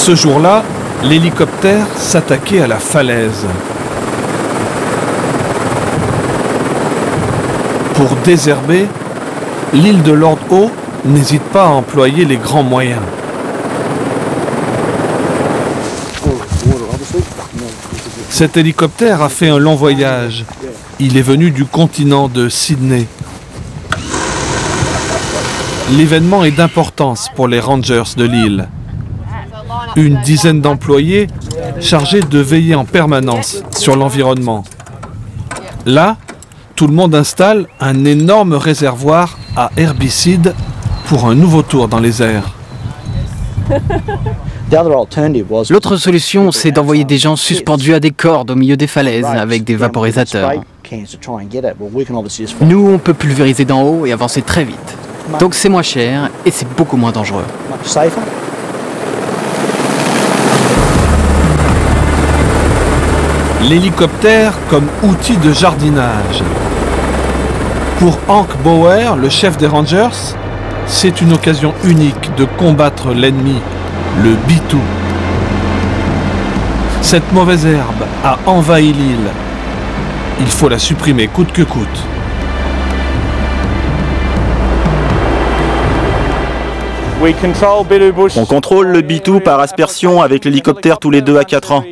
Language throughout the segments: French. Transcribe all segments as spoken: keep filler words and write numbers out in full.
Ce jour-là, l'hélicoptère s'attaquait à la falaise. Pour désherber, l'île de Lord Howe n'hésite pas à employer les grands moyens. Cet hélicoptère a fait un long voyage. Il est venu du continent de Sydney. L'événement est d'importance pour les rangers de l'île. Une dizaine d'employés chargés de veiller en permanence sur l'environnement. Là, tout le monde installe un énorme réservoir à herbicides pour un nouveau tour dans les airs. L'autre solution, c'est d'envoyer des gens suspendus à des cordes au milieu des falaises avec des vaporisateurs. Nous, on peut pulvériser d'en haut et avancer très vite. Donc c'est moins cher et c'est beaucoup moins dangereux. L'hélicoptère comme outil de jardinage. Pour Hank Bauer, le chef des Rangers, c'est une occasion unique de combattre l'ennemi, le bitou. Cette mauvaise herbe a envahi l'île. Il faut la supprimer coûte que coûte. On contrôle le bitou par aspersion avec l'hélicoptère tous les deux à quatre ans.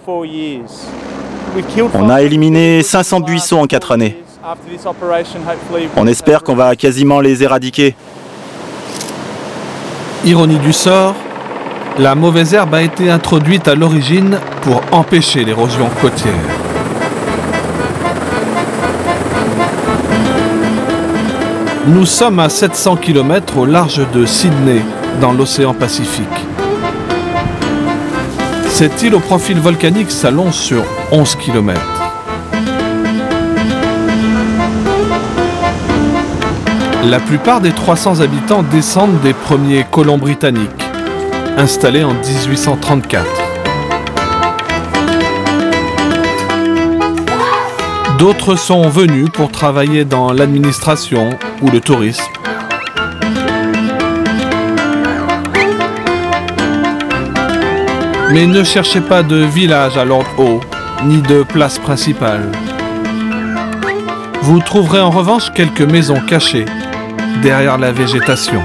On a éliminé cinq cents buissons en quatre années. On espère qu'on va quasiment les éradiquer. Ironie du sort, la mauvaise herbe a été introduite à l'origine pour empêcher l'érosion côtière. Nous sommes à sept cents kilomètres au large de Sydney, dans l'océan Pacifique. Cette île au profil volcanique s'allonge sur onze kilomètres. La plupart des trois cents habitants descendent des premiers colons britanniques, installés en mille huit cent trente-quatre. D'autres sont venus pour travailler dans l'administration ou le tourisme. Mais ne cherchez pas de village à Lord Howe, ni de place principale. Vous trouverez en revanche quelques maisons cachées, derrière la végétation.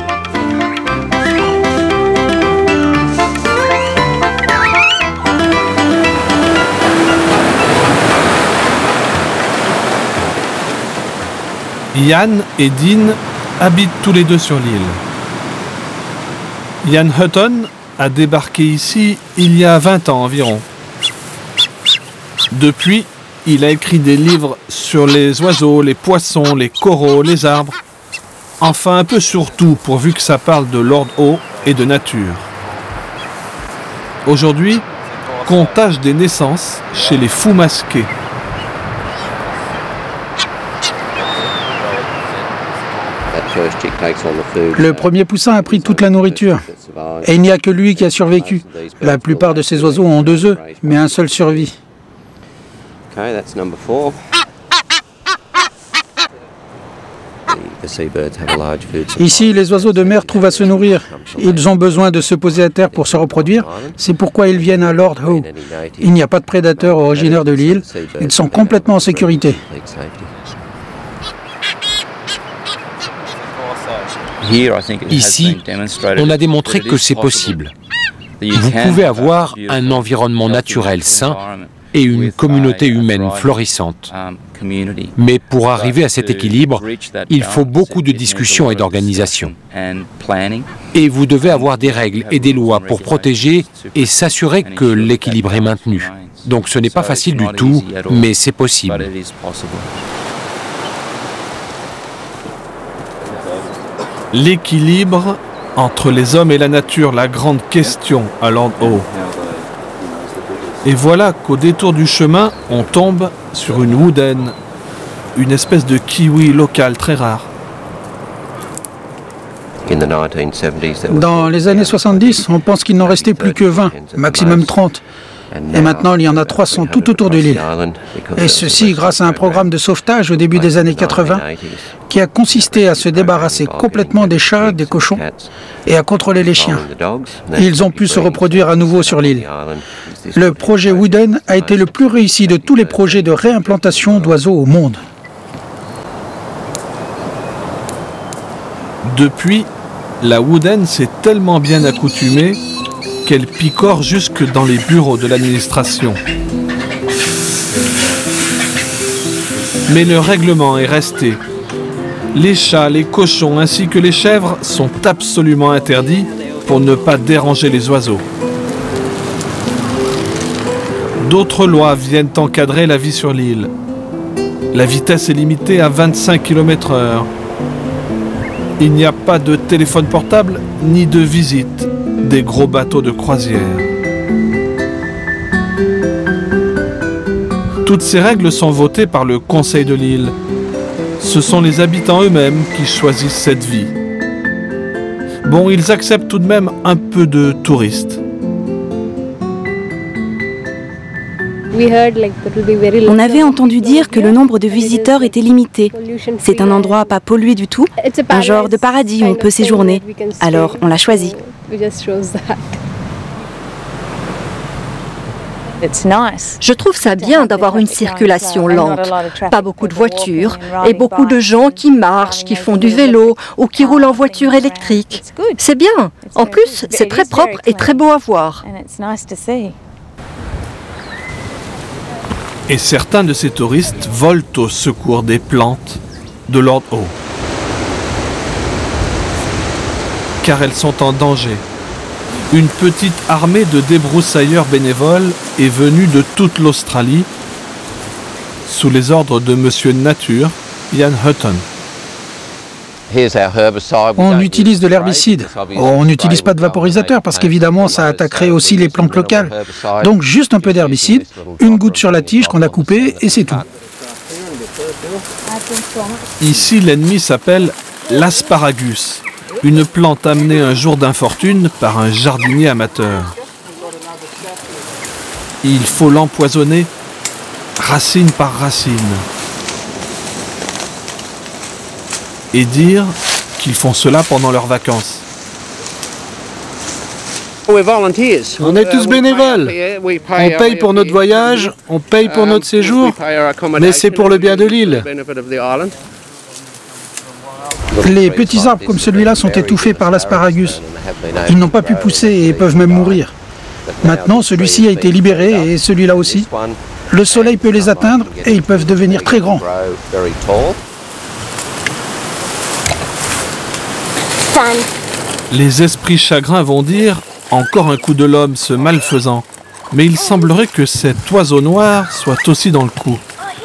Ian et Dean habitent tous les deux sur l'île. Ian Hutton a débarqué ici il y a vingt ans environ. Depuis, il a écrit des livres sur les oiseaux, les poissons, les coraux, les arbres. Enfin, un peu sur tout, pourvu que ça parle de Lord Howe et de nature. Aujourd'hui, comptage des naissances chez les fous masqués. Le premier poussin a pris toute la nourriture. Et il n'y a que lui qui a survécu. La plupart de ces oiseaux ont deux œufs, mais un seul survit. Ici, les oiseaux de mer trouvent à se nourrir. Ils ont besoin de se poser à terre pour se reproduire. C'est pourquoi ils viennent à Lord Howe. Il n'y a pas de prédateurs originaires de l'île. Ils sont complètement en sécurité. Ici, on a démontré que c'est possible. Vous pouvez avoir un environnement naturel sain et une communauté humaine florissante. Mais pour arriver à cet équilibre, il faut beaucoup de discussions et d'organisation. Et vous devez avoir des règles et des lois pour protéger et s'assurer que l'équilibre est maintenu. Donc ce n'est pas facile du tout, mais c'est possible. L'équilibre entre les hommes et la nature, la grande question à Lord Howe. Et voilà qu'au détour du chemin, on tombe sur une wooden, une espèce de kiwi local très rare. Dans les années soixante-dix, on pense qu'il n'en restait plus que vingt, maximum trente. Et maintenant, il y en a trois cents tout autour de l'île. Et ceci grâce à un programme de sauvetage au début des années quatre-vingt qui a consisté à se débarrasser complètement des chats, des cochons et à contrôler les chiens. Ils ont pu se reproduire à nouveau sur l'île. Le projet Wooden a été le plus réussi de tous les projets de réimplantation d'oiseaux au monde. Depuis, la Wooden s'est tellement bien accoutumée qu'elle picore jusque dans les bureaux de l'administration. Mais le règlement est resté. Les chats, les cochons ainsi que les chèvres sont absolument interdits pour ne pas déranger les oiseaux. D'autres lois viennent encadrer la vie sur l'île. La vitesse est limitée à vingt-cinq kilomètres heure. Il n'y a pas de téléphone portable ni de visite des gros bateaux de croisière. Toutes ces règles sont votées par le conseil de l'île. Ce sont les habitants eux-mêmes qui choisissent cette vie. Bon, ils acceptent tout de même un peu de touristes. On avait entendu dire que le nombre de visiteurs était limité. C'est un endroit pas pollué du tout, un genre de paradis où on peut séjourner. Alors on l'a choisi. Je trouve ça bien d'avoir une circulation lente, pas beaucoup de voitures et beaucoup de gens qui marchent, qui font du vélo ou qui roulent en voiture électrique. C'est bien. En plus, c'est très propre et très beau à voir. Et certains de ces touristes volent au secours des plantes de Lord Howe. Car elles sont en danger. Une petite armée de débroussailleurs bénévoles est venue de toute l'Australie sous les ordres de Monsieur Nature, Ian Hutton. On utilise de l'herbicide. On n'utilise pas de vaporisateur parce qu'évidemment ça attaquerait aussi les plantes locales. Donc juste un peu d'herbicide, une goutte sur la tige qu'on a coupée et c'est tout. Ici l'ennemi s'appelle l'asparagus, une plante amenée un jour d'infortune par un jardinier amateur. Il faut l'empoisonner racine par racine. Et dire qu'ils font cela pendant leurs vacances. On est tous bénévoles. On paye pour notre voyage, on paye pour notre séjour, mais c'est pour le bien de l'île. Les petits arbres comme celui-là sont étouffés par l'asparagus. Ils n'ont pas pu pousser et peuvent même mourir. Maintenant, celui-ci a été libéré et celui-là aussi. Le soleil peut les atteindre et ils peuvent devenir très grands. Les esprits chagrins vont dire « encore un coup de l'homme, ce malfaisant ». Mais il semblerait que cet oiseau noir soit aussi dans le coup.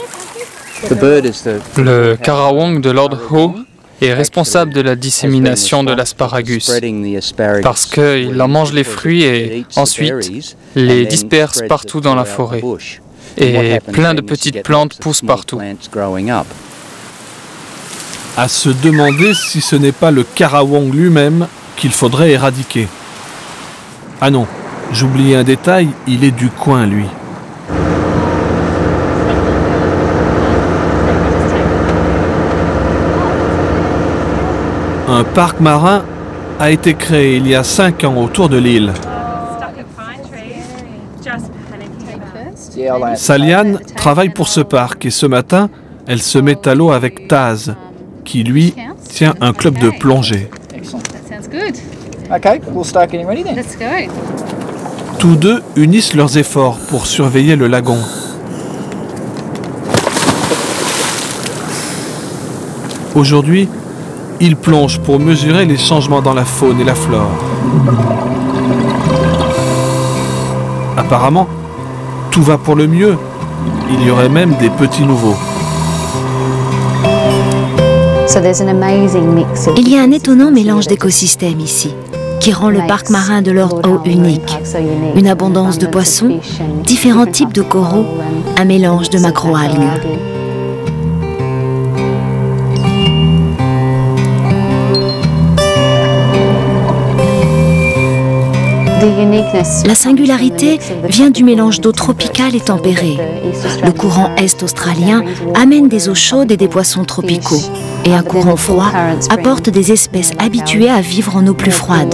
Le Karawong de Lord Howe est responsable de la dissémination de l'asparagus parce qu'il en mange les fruits et ensuite les disperse partout dans la forêt. Et plein de petites plantes poussent partout. À se demander si ce n'est pas le Karawong lui-même qu'il faudrait éradiquer. Ah non, j'oubliais un détail, il est du coin lui. Un parc marin a été créé il y a cinq ans autour de l'île. Saliane travaille pour ce parc et ce matin, elle se met à l'eau avec Taz, qui lui tient un club de plongée. Tous deux unissent leurs efforts pour surveiller le lagon. Aujourd'hui, ils plongent pour mesurer les changements dans la faune et la flore. Apparemment, tout va pour le mieux. Il y aurait même des petits nouveaux. Il y a un étonnant mélange d'écosystèmes ici, qui rend le parc marin de Lord Howe unique. Une abondance de poissons, différents types de coraux, un mélange de macroalgues. La singularité vient du mélange d'eau tropicale et tempérée. Le courant est australien amène des eaux chaudes et des poissons tropicaux, et un courant froid apporte des espèces habituées à vivre en eau plus froide.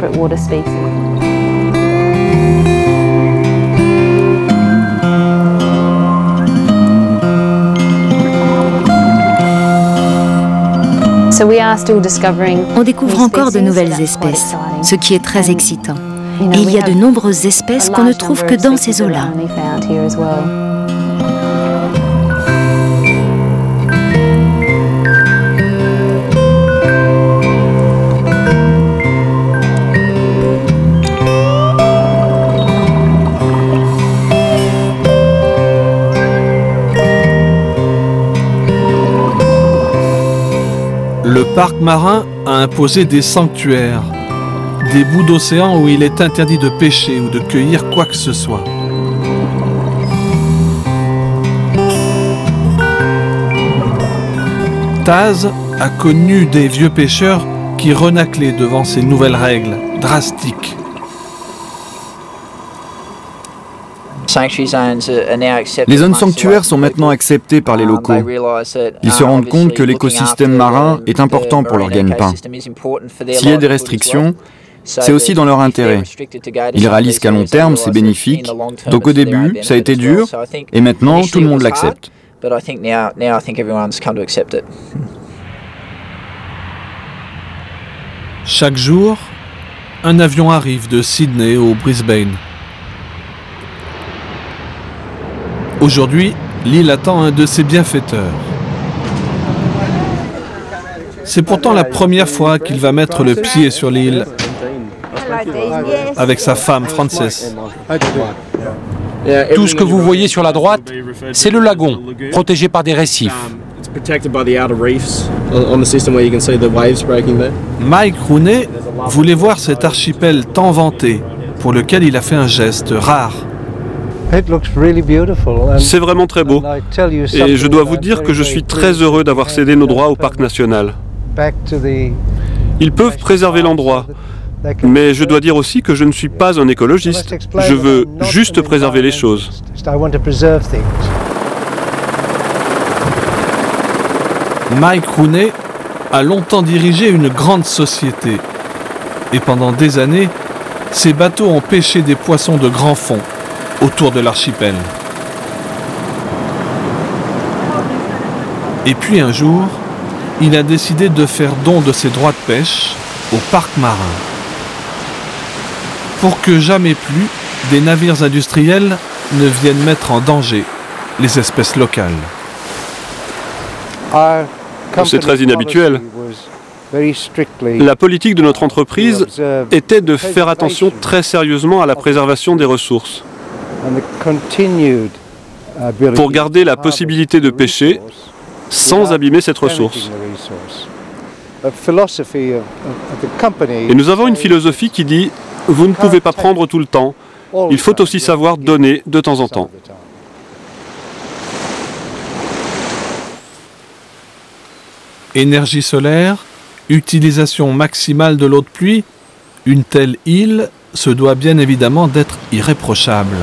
On découvre encore de nouvelles espèces, ce qui est très excitant. Et il y a de nombreuses espèces qu'on ne trouve que dans ces eaux-là. Le parc marin a imposé des sanctuaires, des bouts d'océan où il est interdit de pêcher ou de cueillir quoi que ce soit. Taz a connu des vieux pêcheurs qui renaclaient devant ces nouvelles règles drastiques. Les zones sanctuaires sont maintenant acceptées par les locaux. Ils se rendent compte que l'écosystème marin est important pour leur gagne-pain. S'il y a des restrictions, c'est aussi dans leur intérêt. Ils réalisent qu'à long terme, c'est bénéfique. Donc au début, ça a été dur, et maintenant, tout le monde l'accepte. Chaque jour, un avion arrive de Sydney au Brisbane. Aujourd'hui, l'île attend un de ses bienfaiteurs. C'est pourtant la première fois qu'il va mettre le pied sur l'île avec sa femme Frances. Tout ce que vous voyez sur la droite, c'est le lagon, protégé par des récifs. Mike Rooney voulait voir cet archipel tant vanté, pour lequel il a fait un geste rare. C'est vraiment très beau. Et je dois vous dire que je suis très heureux d'avoir cédé nos droits au parc national. Ils peuvent préserver l'endroit, mais je dois dire aussi que je ne suis pas un écologiste. Je veux juste préserver les choses. Mike Rooney a longtemps dirigé une grande société. Et pendant des années, ses bateaux ont pêché des poissons de grand fond autour de l'archipel. Et puis un jour, il a décidé de faire don de ses droits de pêche au parc marin. Pour que jamais plus des navires industriels ne viennent mettre en danger les espèces locales. C'est très inhabituel. La politique de notre entreprise était de faire attention très sérieusement à la préservation des ressources. Pour garder la possibilité de pêcher sans abîmer cette ressource. Et nous avons une philosophie qui dit « Vous ne pouvez pas prendre tout le temps, il faut aussi savoir donner de temps en temps ». Énergie solaire, utilisation maximale de l'eau de pluie, une telle île se doit bien évidemment d'être irréprochable.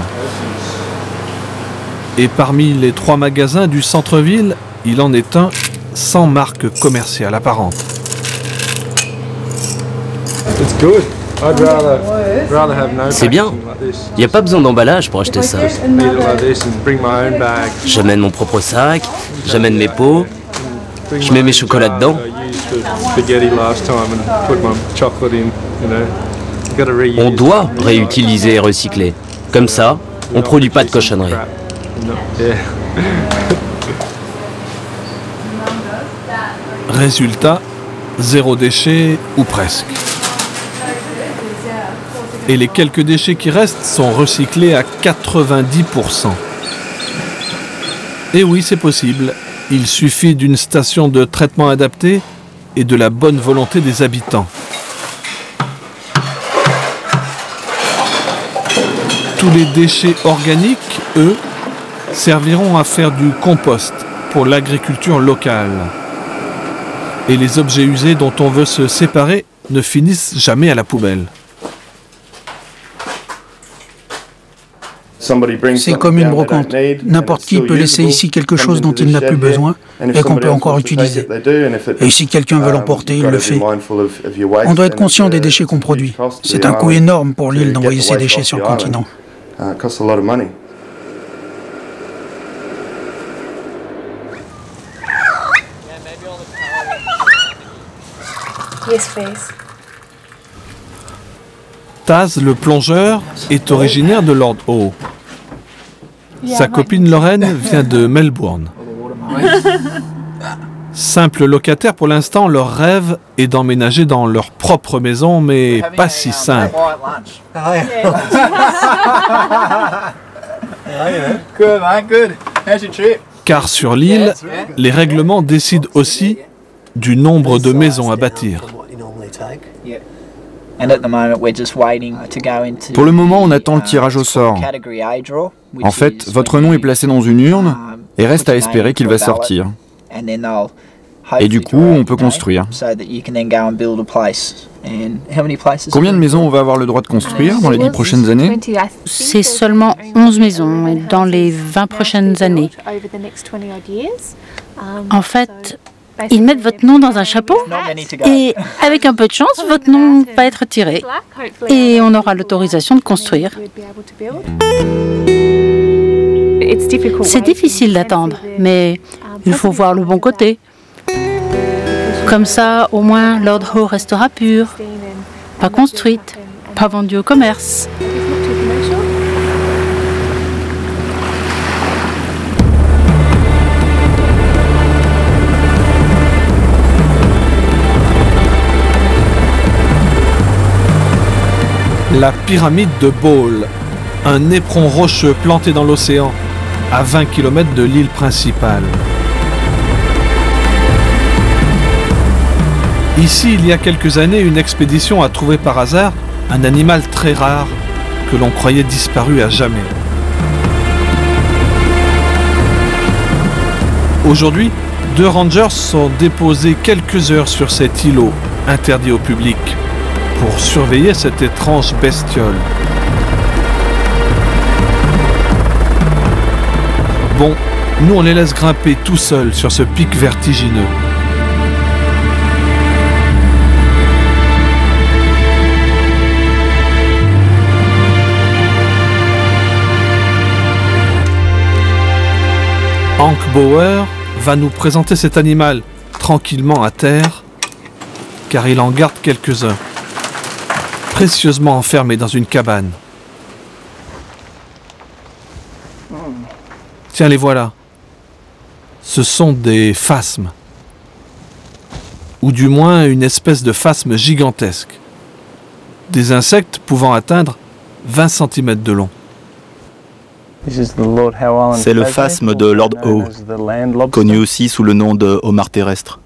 Et parmi les trois magasins du centre-ville, il en est un sans marque commerciale apparente. C'est bien. Il n'y a pas besoin d'emballage pour acheter ça. J'amène mon propre sac, j'amène mes pots, je mets mes chocolats dedans. On doit réutiliser et recycler. Comme ça, on ne produit pas de cochonneries. Résultat, zéro déchet ou presque. Et les quelques déchets qui restent sont recyclés à quatre-vingt-dix pour cent. Et oui, c'est possible. Il suffit d'une station de traitement adaptée et de la bonne volonté des habitants. Tous les déchets organiques, eux, serviront à faire du compost pour l'agriculture locale. Et les objets usés dont on veut se séparer ne finissent jamais à la poubelle. C'est comme une brocante. N'importe qui peut laisser ici quelque chose dont il n'a plus besoin et qu'on peut encore utiliser. Et si quelqu'un veut l'emporter, il le fait. On doit être conscient des déchets qu'on produit. C'est un coût énorme pour l'île d'envoyer ses déchets sur le continent. Taz, le plongeur, est originaire de Lord Howe. Sa copine Lorraine vient de Melbourne. Simple locataire pour l'instant, leur rêve est d'emménager dans leur propre maison, mais pas si simple. Car sur l'île, les règlements décident aussi du nombre de maisons à bâtir. Pour le moment, on attend le tirage au sort. En fait, votre nom est placé dans une urne et reste à espérer qu'il va sortir. Et du coup, on peut construire. Combien de maisons on va avoir le droit de construire dans les dix prochaines années? C'est seulement onze maisons dans les vingt prochaines années. En fait, ils mettent votre nom dans un chapeau et avec un peu de chance, votre nom va être tiré et on aura l'autorisation de construire. C'est difficile d'attendre, mais il faut voir le bon côté. Comme ça, au moins, Lord Howe restera pure, pas construite, pas vendue au commerce. La pyramide de Ball, un éperon rocheux planté dans l'océan, à vingt kilomètres de l'île principale. Ici, il y a quelques années, une expédition a trouvé par hasard un animal très rare que l'on croyait disparu à jamais. Aujourd'hui, deux rangers sont déposés quelques heures sur cet îlot, interdit au public, pour surveiller cette étrange bestiole. Bon, nous on les laisse grimper tout seuls sur ce pic vertigineux. Hank Bauer va nous présenter cet animal tranquillement à terre, car il en garde quelques-uns, précieusement enfermés dans une cabane. Tiens, les voilà. Ce sont des phasmes, ou du moins une espèce de phasme gigantesque. Des insectes pouvant atteindre vingt centimètres de long. C'est le phasme de Lord Howe, connu aussi sous le nom de homard terrestre.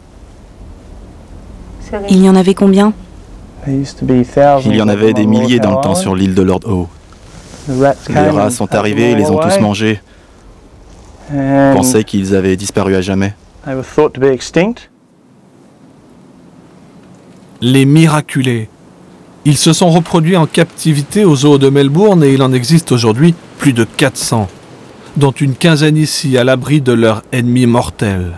Il y en avait combien? Il y en avait des milliers dans le temps sur l'île de Lord Howe. Les rats sont arrivés et les ont tous mangés. On pensait qu'ils avaient disparu à jamais. Les miraculés. Ils se sont reproduits en captivité au zoo de Melbourne et il en existe aujourd'hui plus de quatre cents, dont une quinzaine ici à l'abri de leur ennemi mortel.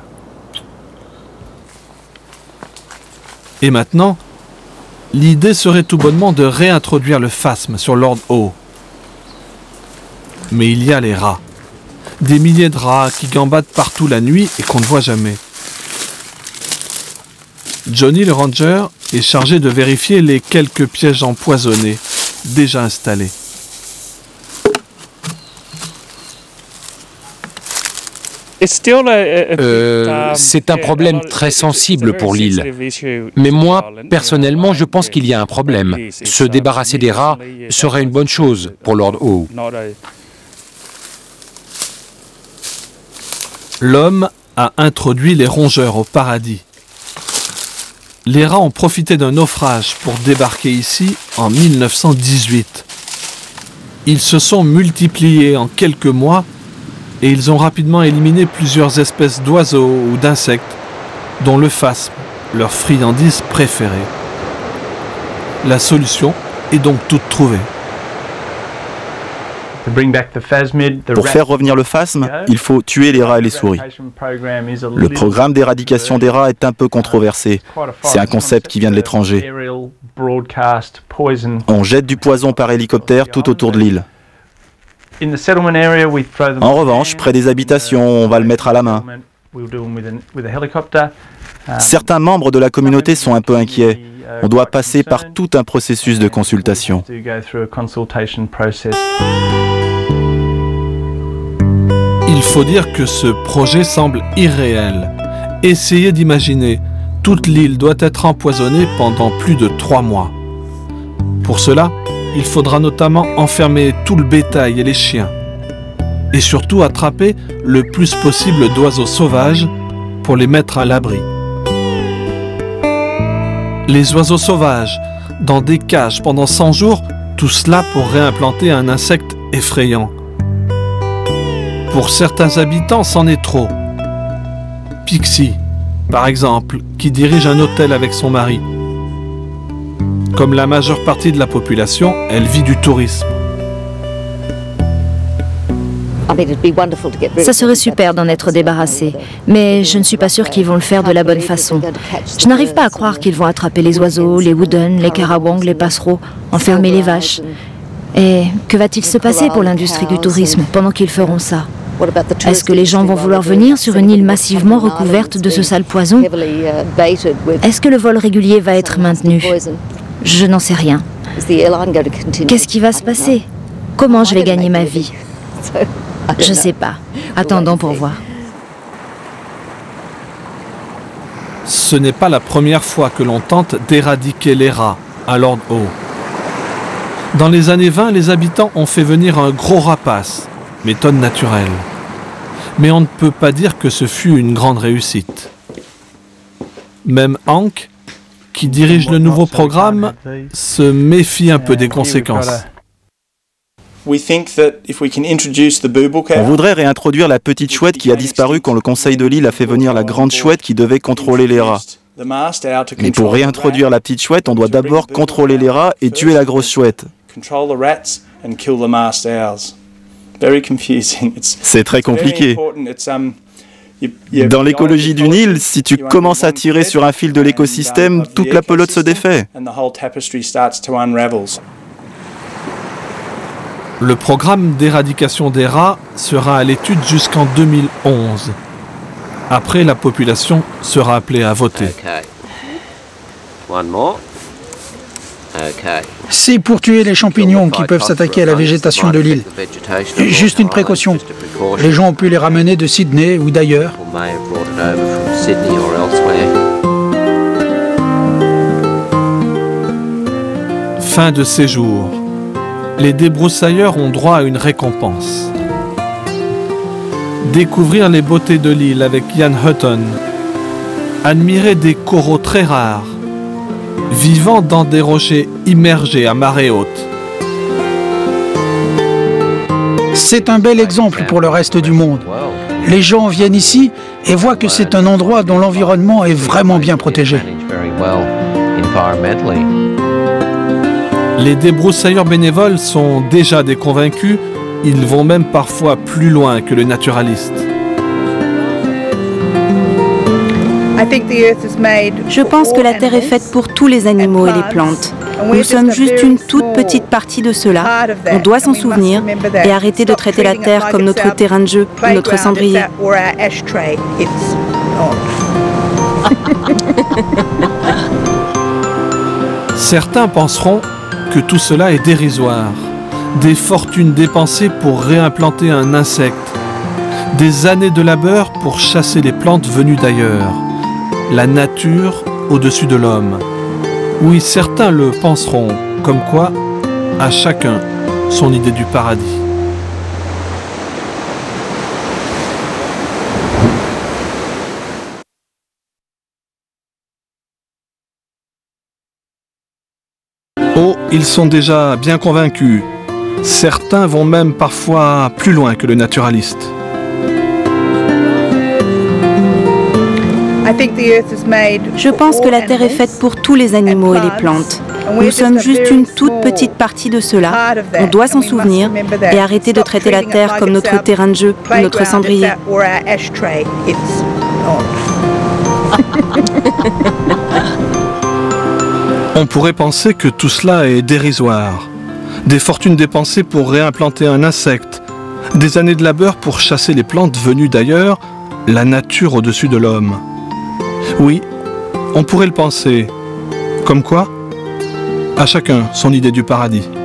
Et maintenant, l'idée serait tout bonnement de réintroduire le phasme sur Lord Howe. Mais il y a les rats. Des milliers de rats qui gambadent partout la nuit et qu'on ne voit jamais. Johnny le ranger est chargé de vérifier les quelques pièges empoisonnés déjà installés. Euh, c'est un problème très sensible pour l'île. Mais moi, personnellement, je pense qu'il y a un problème. Se débarrasser des rats serait une bonne chose pour Lord Howe. L'homme a introduit les rongeurs au paradis. Les rats ont profité d'un naufrage pour débarquer ici en mille neuf cent dix-huit. Ils se sont multipliés en quelques mois et ils ont rapidement éliminé plusieurs espèces d'oiseaux ou d'insectes, dont le phasme, leur friandise préférée. La solution est donc toute trouvée. Pour faire revenir le phasme, il faut tuer les rats et les souris. Le programme d'éradication des rats est un peu controversé. C'est un concept qui vient de l'étranger. On jette du poison par hélicoptère tout autour de l'île. En revanche, près des habitations, on va le mettre à la main. Certains membres de la communauté sont un peu inquiets. On doit passer par tout un processus de consultation. Il faut dire que ce projet semble irréel. Essayez d'imaginer, toute l'île doit être empoisonnée pendant plus de trois mois. Pour cela, il faudra notamment enfermer tout le bétail et les chiens. Et surtout attraper le plus possible d'oiseaux sauvages pour les mettre à l'abri. Les oiseaux sauvages, dans des cages pendant cent jours, tout cela pour réimplanter un insecte effrayant. Pour certains habitants, c'en est trop. Pixie, par exemple, qui dirige un hôtel avec son mari. Comme la majeure partie de la population, elle vit du tourisme. Ça serait super d'en être débarrassé, mais je ne suis pas sûre qu'ils vont le faire de la bonne façon. Je n'arrive pas à croire qu'ils vont attraper les oiseaux, les wooden, les carawang, les passereaux, enfermer les vaches. Et que va-t-il se passer pour l'industrie du tourisme pendant qu'ils feront ça? Est-ce que les gens vont vouloir venir sur une île massivement recouverte de ce sale poison? Est-ce que le vol régulier va être maintenu? Je n'en sais rien. Qu'est-ce qui va se passer? Comment je vais gagner ma vie? Je sais pas. Attendons pour voir. Ce n'est pas la première fois que l'on tente d'éradiquer les rats à Lord Howe. Dans les années vingt, les habitants ont fait venir un gros rapace, méthode naturelle. Mais on ne peut pas dire que ce fut une grande réussite. Même Hank, qui dirige le nouveau programme, se méfie un peu des conséquences. On voudrait réintroduire la petite chouette qui a disparu quand le conseil de l'île a fait venir la grande chouette qui devait contrôler les rats. Mais pour réintroduire la petite chouette, on doit d'abord contrôler les rats et tuer la grosse chouette. C'est très compliqué. Dans l'écologie d'une île, si tu commences à tirer sur un fil de l'écosystème, toute la pelote se défait. Le programme d'éradication des rats sera à l'étude jusqu'en deux mille onze. Après, la population sera appelée à voter. C'est pour tuer les champignons qui peuvent s'attaquer à la végétation de l'île. Juste une précaution. Les gens ont pu les ramener de Sydney ou d'ailleurs. Fin de séjour. Les débroussailleurs ont droit à une récompense. Découvrir les beautés de l'île avec Ian Hutton. Admirer des coraux très rares, vivant dans des rochers immergés à marée haute. C'est un bel exemple pour le reste du monde. Les gens viennent ici et voient que c'est un endroit dont l'environnement est vraiment bien protégé. Les débroussailleurs bénévoles sont déjà des convaincus, ils vont même parfois plus loin que le naturaliste. Je pense que la Terre est faite pour tous les animaux et les plantes. Nous sommes juste une toute petite partie de cela. On doit s'en souvenir et arrêter de traiter la Terre comme notre terrain de jeu ou notre cendrier. Certains penseront que tout cela est dérisoire. Des fortunes dépensées pour réimplanter un insecte. Des années de labeur pour chasser les plantes venues d'ailleurs. La nature au-dessus de l'homme. Oui, certains le penseront, comme quoi, à chacun son idée du paradis. Oh, ils sont déjà bien convaincus. Certains vont même parfois plus loin que le naturaliste. Je pense que la Terre est faite pour tous les animaux et les plantes. Nous sommes juste une toute petite partie de cela. On doit s'en souvenir et arrêter de traiter la Terre comme notre terrain de jeu ou notre cendrier. On pourrait penser que tout cela est dérisoire. Des fortunes dépensées pour réimplanter un insecte, des années de labeur pour chasser les plantes venues d'ailleurs, la nature au-dessus de l'homme. Oui, on pourrait le penser. Comme quoi, à chacun son idée du paradis.